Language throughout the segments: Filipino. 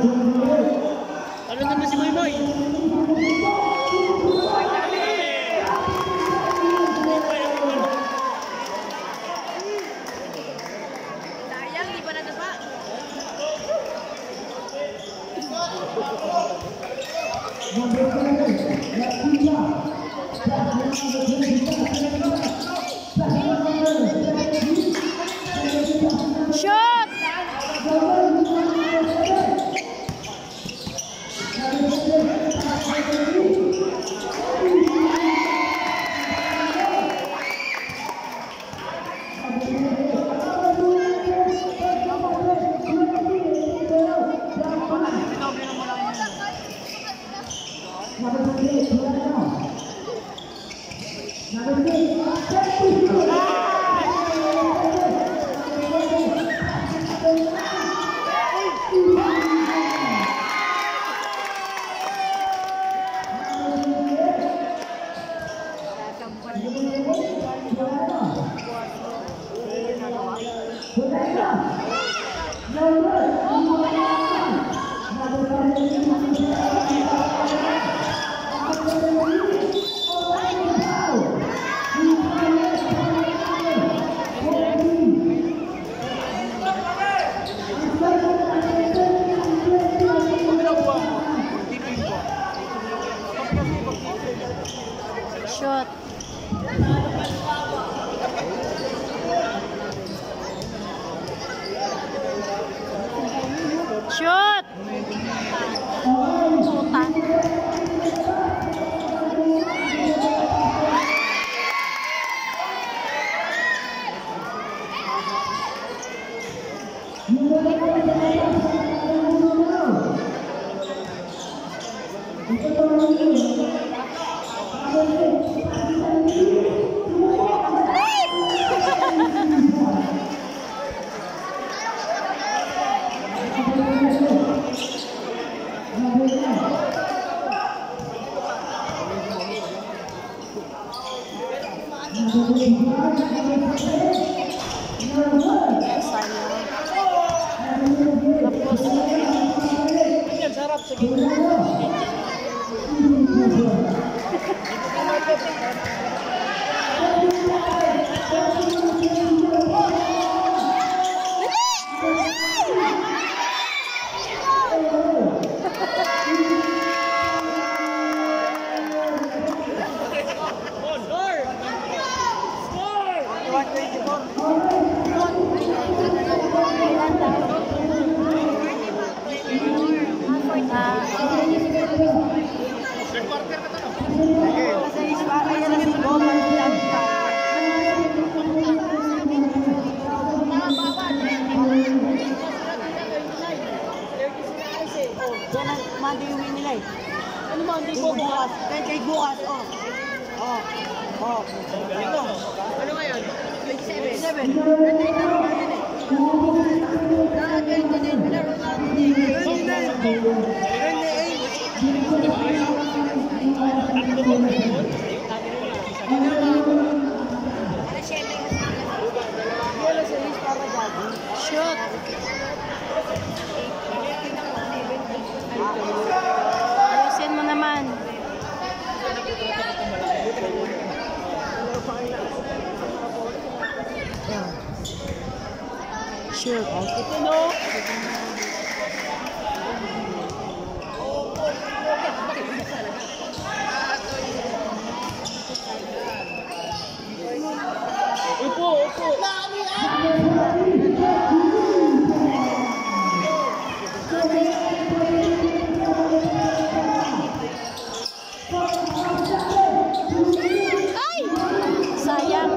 Ano naman si Moy? Sayang, di pa nadapa. Shoot! Shot. Shot. Sarap sa gitna. Monday yung win nila eh. Ano Monday po? Bukas. Kay bukas, oh. Oh. Oh. Ito. Ano ngayon? 27. Nandito na rin natin eh. Nakag-29. Pinaro natin eh. Shoot. Ayusin mo naman. Shoot. Ito no? Upo, upo. Ay! Sayang.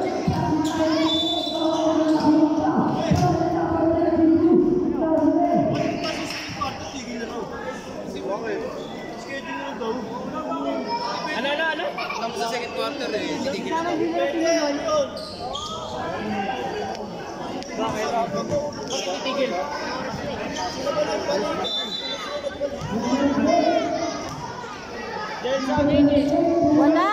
Ano? Tapos sa second quarter eh, titigil na. Bakit? Titigil. Diyan sa akin eh. Wala.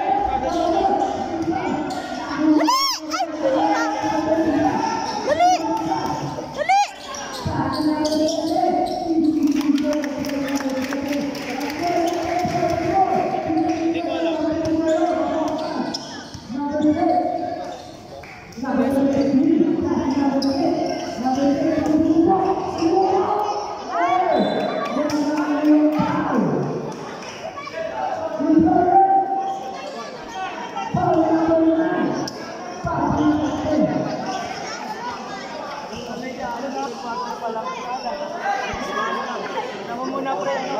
Dali! Ay! Dali! Dali!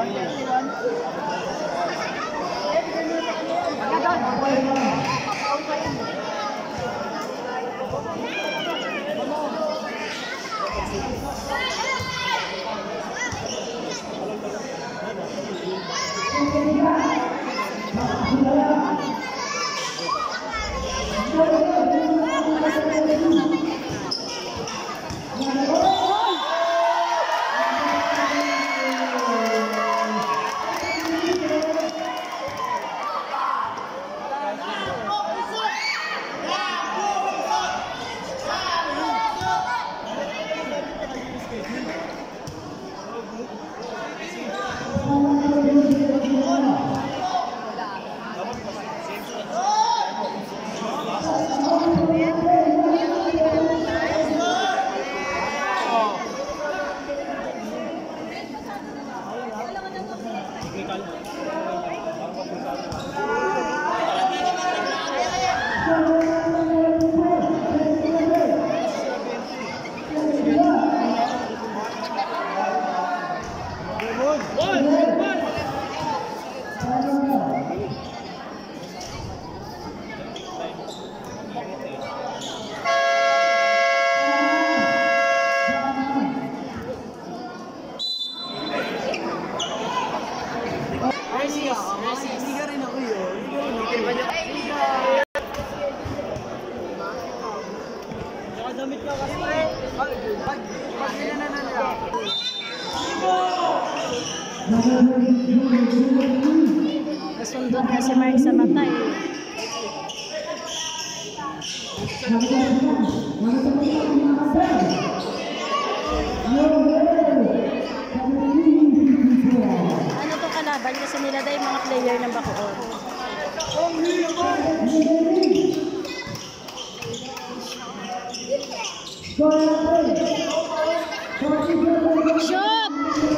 Nasundot na si Mark sa mata eh. Ano to kalaban kasi nila dahil mga player ng Bacoor. Shoot!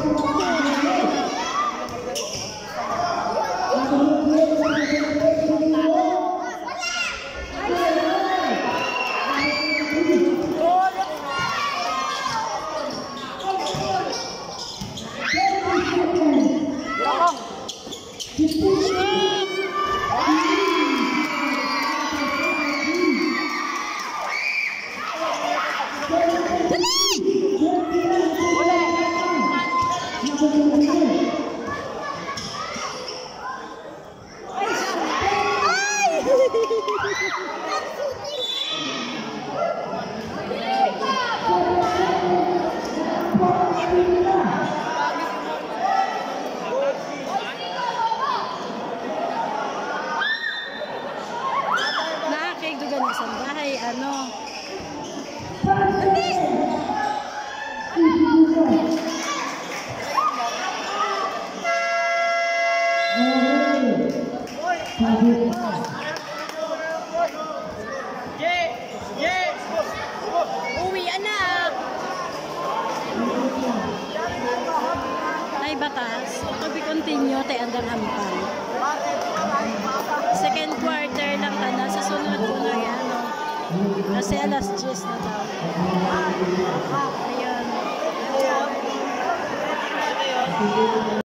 Nakakigugan mo sa bahay, ano? Uwi, anak! Ay, batas. To be continue, tayo andang hampang. Second quarter lang ka na. Sa sunod ko na yan, no? Kasi alas 10 na daw. Ayun.